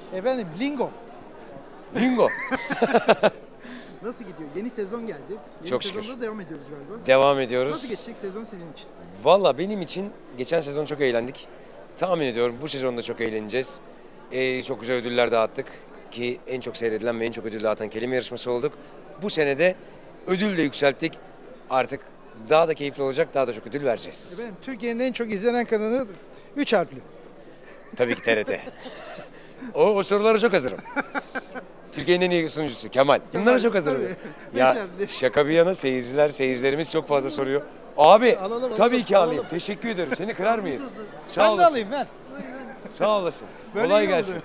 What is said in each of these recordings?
Efendim Lingo. Lingo. Nasıl gidiyor? Yeni sezon geldi. Yeni Çok sezonda şükür. devam ediyoruz galiba. Devam ediyoruz. Nasıl geçecek sezon sizin için? Valla benim için geçen sezon çok eğlendik. Tahmin ediyorum bu sezonda çok eğleneceğiz. Çok güzel ödüller dağıttık. Ki en çok seyredilen ve en çok ödül dağıtan kelime yarışması olduk. Bu sene de ödül de yükselttik. Artık daha da keyifli olacak, daha da çok ödül vereceğiz. Efendim Türkiye'nin en çok izlenen kanalı 3 harfli. Tabii ki TRT. O sorulara çok hazırım. Türkiye'nin en iyi sunucusu Kemal. Bunlara çok hazırım. Tabii. Ya Beş harfli. şaka bir yana seyircilerimiz çok fazla soruyor. Abi Alalım, tabii ki alalım. alayım. Teşekkür ederim. Seni kırar mıyız? Sağ Ben de olasın. alayım ver. Sağ olasın. Böyle Kolay iyi oldu. gelsin.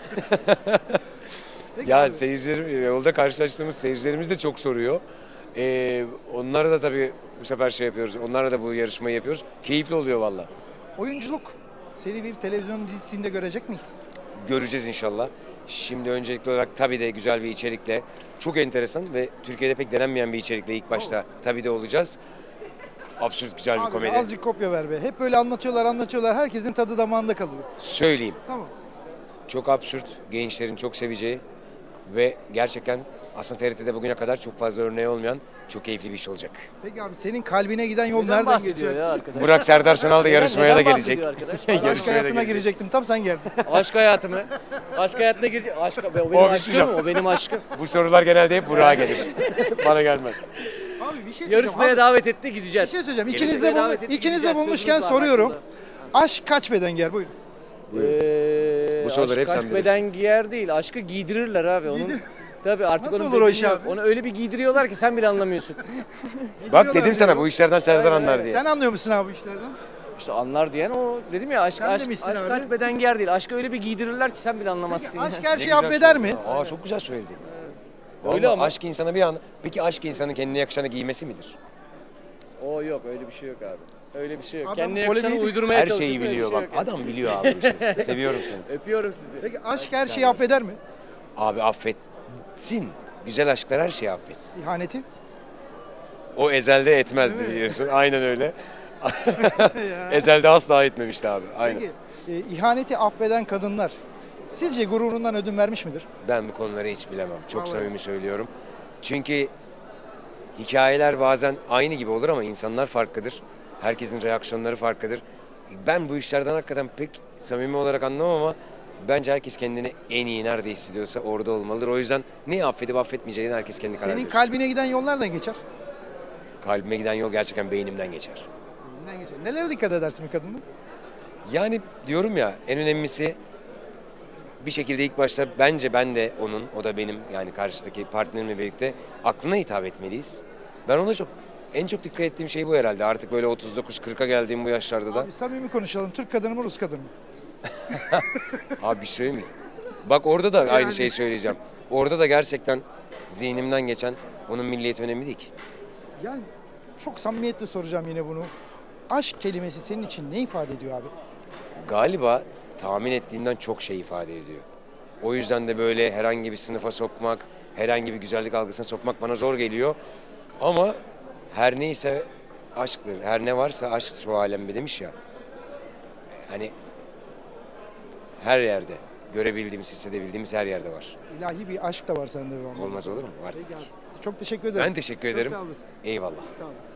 Peki Ya abi, yolda karşılaştığımız seyircilerimiz de çok soruyor. Onlara da tabii bu sefer şey yapıyoruz. Onlarla da bu yarışmayı yapıyoruz. Keyifli oluyor valla. oyunculuk seni bir televizyon dizisinde görecek miyiz? Göreceğiz inşallah. Şimdi öncelikli olarak tabii de güzel bir içerikle, çok enteresan ve Türkiye'de pek denenmeyen bir içerikle ilk başta tabii de olacağız. Absürt güzel bir Abi komedi. azıcık kopya ver be. Hep böyle anlatıyorlar. Herkesin tadı damağında kalıyor. Söyleyeyim. Tamam. Çok absürt, gençlerin çok seveceği ve gerçekten aslında TRT'de bugüne kadar çok fazla örneği olmayan çok keyifli bir iş olacak. Peki abi senin kalbine giden yol Neden nereden bahsediyor geçiyor? ya arkadaş? Burak Serdar Şanal da yarışmaya da Neden gelecek. bahsediyor arkadaş? Aşk Yarışmaya da hayatına gelecek. girecektim. Tam sen geldin. Aşk hayatı mı? Aşk hayatına girecek. Aşk, o benim O bir aşkım şey mı? O benim aşkım. Bu sorular genelde hep Burak'a gelir. Bana gelmez. Abi bir şey söyleyeceğim. Yarışmaya Abi, davet etti bir gideceğiz. şey söyleyeceğim. Yarışmaya davet etti, İkiniz de gideceğiz. bulmuşken Sözümüz var soruyorum. aklımda. Aşk kaç beden giyer? Buyurun. Bu soruları hep aşk sen kaç bilirsin. beden giyer değil. Aşkı giydirirler abi. Tabii artık Nasıl onun olur o bedeni iş yok. abi? Onu öyle bir giydiriyorlar ki sen bile anlamıyorsun. Bak dedim sana bu işlerden Serdar anlar diye. Sen anlıyor musun abi bu işlerden? İşte anlar diyen o. Dedim ya aşk, Sen aşk, demişsin aşk abi. kaç beden giyer değil. Aşkı öyle bir giydirirler ki sen bile anlamazsın. Peki aşk ya. her Ne şeyi güzel affeder mi? söyledin. Aa çok güzel söyledin. Öyle Vallahi ama. aşk insana bir an. Peki aşk insanın kendine yakışanı giymesi midir? O yok öyle bir şey yok abi. Öyle bir şey yok. Adam Kendine yakışanı polemiği- uydurmaya Her çalışıyorsun. şeyi öyle bir biliyor şey bak. yok yani. Adam biliyor abi bu işi. Seviyorum seni. Öpüyorum sizi. Peki aşk her şeyi affeder mi? Abi affetsin. Güzel aşklar her şeyi affetsin. İhaneti? O ezelde etmezdi biliyorsun. Aynen öyle. Ezelde asla etmemişti abi. Aynen. Peki ihaneti affeden kadınlar sizce gururundan ödün vermiş midir? Ben bu konuları hiç bilemem. Çok Vallahi. samimi söylüyorum. Çünkü hikayeler bazen aynı gibi olur ama insanlar farklıdır. Herkesin reaksiyonları farklıdır. Ben bu işlerden hakikaten pek samimi olarak anlamam ama bence herkes kendini en iyi nerede hissediyorsa orada olmalıdır. O yüzden neyi affedip affetmeyeceğini herkes kendi karar Senin verir. kalbine giden yol nereden geçer? Kalbime giden yol gerçekten beynimden geçer. Beyinden geçer. Nelere dikkat edersin bir kadının? Yani diyorum ya en önemlisi bir şekilde ilk başta bence ben de onun, o da benim yani karşıdaki partnerimle birlikte aklına hitap etmeliyiz. Ben ona en çok dikkat ettiğim şey bu herhalde. Artık böyle 39-40'a geldiğim bu yaşlarda da. Abi samimi konuşalım. Türk kadını mı Rus kadını mı? Abi bir şey mi? Bak orada da aynı Yani. şeyi söyleyeceğim. Orada da gerçekten zihnimden geçen onun milliyeti önemli değil ki. Yani çok samimiyetle soracağım yine bunu. Aşk kelimesi senin için ne ifade ediyor abi? Galiba tahmin ettiğimden çok şey ifade ediyor. O yüzden de böyle herhangi bir sınıfa sokmak, herhangi bir güzellik algısına sokmak bana zor geliyor. Ama her neyse aşktır, her ne varsa aşk şu alemde demiş ya. Hani her yerde görebildiğimiz, hissedebildiğimiz her yerde var. İlahi bir aşk da var sende be. Olmaz olur mu? Var Peki tabii abi. ki. Çok teşekkür ederim. Ben teşekkür ederim. Çok sağ olasın. Eyvallah. Sağ olun.